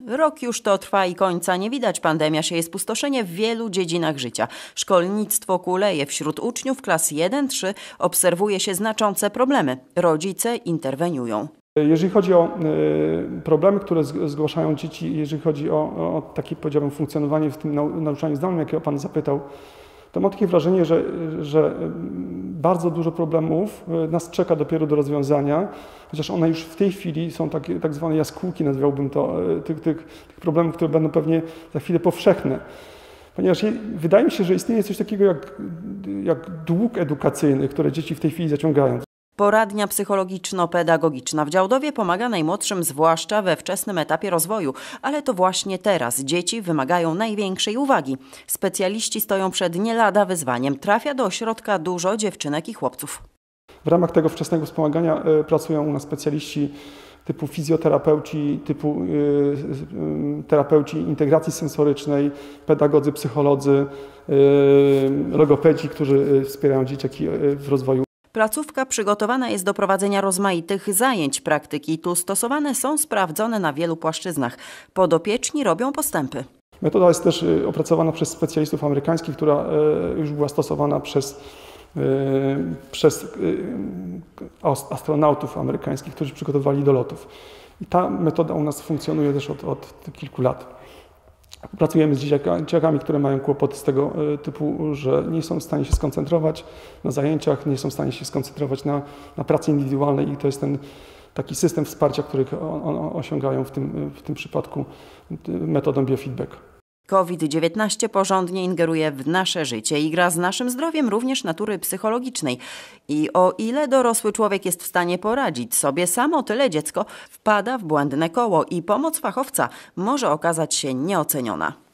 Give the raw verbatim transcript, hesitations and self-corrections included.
Rok już to trwa i końca nie widać. Pandemia sieje spustoszenie w wielu dziedzinach życia. Szkolnictwo kuleje. Wśród uczniów klas jeden trzy obserwuje się znaczące problemy. Rodzice interweniują. Jeżeli chodzi o problemy, które zgłaszają dzieci, jeżeli chodzi o, o takie, powiedziałbym, funkcjonowanie w tym nauczaniu zdalnym, jakiego Pan zapytał, to mam takie wrażenie, że, że bardzo dużo problemów nas czeka dopiero do rozwiązania, chociaż one już w tej chwili są takie tak zwane jaskółki, nazwałbym to, tych, tych, tych problemów, które będą pewnie za chwilę powszechne. Ponieważ wydaje mi się, że istnieje coś takiego jak, jak dług edukacyjny, które dzieci w tej chwili zaciągają. Poradnia psychologiczno-pedagogiczna w Działdowie pomaga najmłodszym, zwłaszcza we wczesnym etapie rozwoju, ale to właśnie teraz dzieci wymagają największej uwagi. Specjaliści stoją przed nie lada wyzwaniem. Trafia do ośrodka dużo dziewczynek i chłopców. W ramach tego wczesnego wspomagania pracują u nas specjaliści typu fizjoterapeuci, typu y, terapeuci integracji sensorycznej, pedagodzy, psycholodzy, y, logopedzi, którzy wspierają dzieciaki w rozwoju. Placówka przygotowana jest do prowadzenia rozmaitych zajęć. Praktyki tu stosowane są sprawdzone na wielu płaszczyznach. Podopieczni robią postępy. Metoda jest też opracowana przez specjalistów amerykańskich, która już była stosowana przez, przez astronautów amerykańskich, którzy przygotowywali do lotów. I ta metoda u nas funkcjonuje też od, od kilku lat. Pracujemy z dzieciakami, które mają kłopoty z tego typu, że nie są w stanie się skoncentrować na zajęciach, nie są w stanie się skoncentrować na, na pracy indywidualnej i to jest ten taki system wsparcia, który osiągają w tym, w tym przypadku metodą biofeedback. COVID dziewiętnaście porządnie ingeruje w nasze życie i gra z naszym zdrowiem również natury psychologicznej. I o ile dorosły człowiek jest w stanie poradzić sobie sam, o tyle dziecko wpada w błędne koło i pomoc fachowca może okazać się nieoceniona.